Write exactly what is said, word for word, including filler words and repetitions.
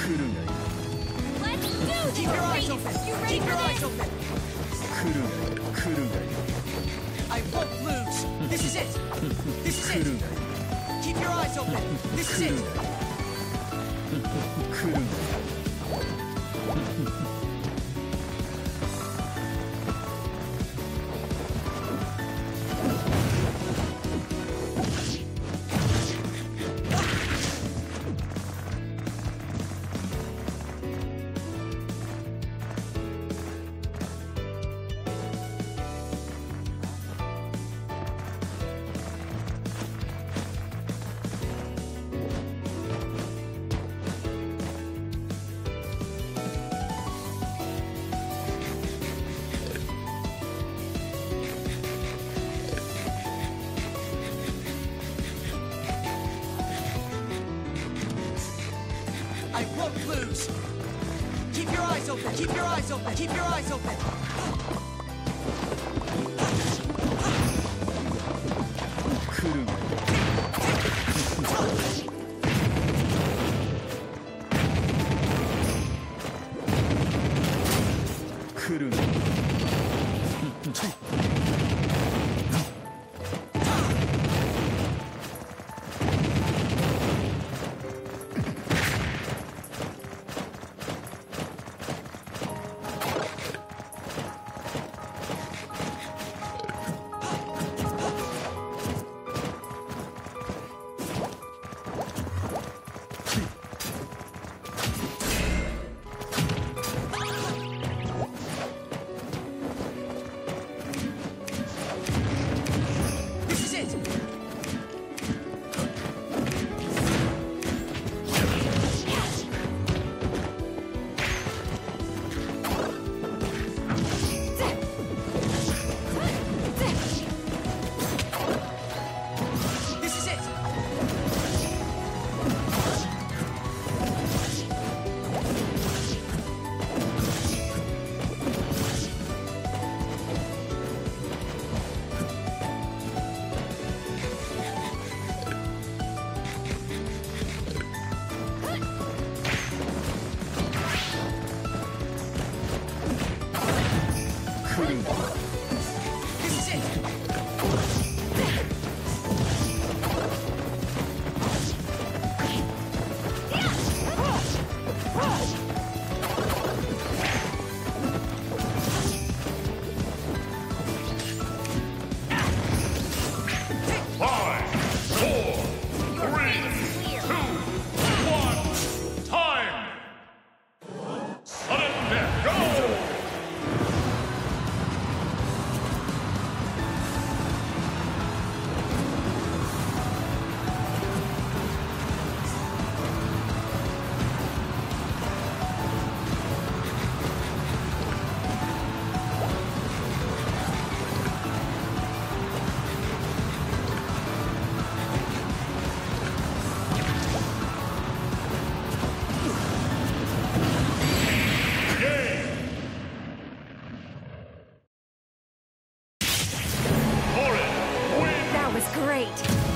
Let's do this! Keep your eyes open! You ready Keep for your this? eyes open! I won't lose! This is it! This is it! Keep your eyes open! This is it! I won't lose! Keep your eyes open! Keep your eyes open! Keep your eyes open! That was great!